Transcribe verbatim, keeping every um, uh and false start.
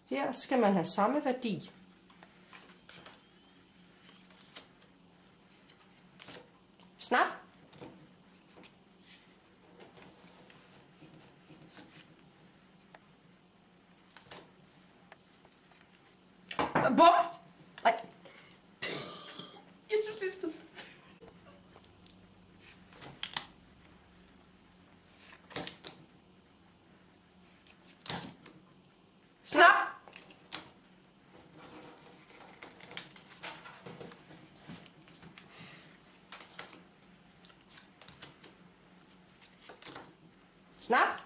Her skal man have samme værdi. Snap. Bum! Nej. Jeg synes, det er snap! Snap!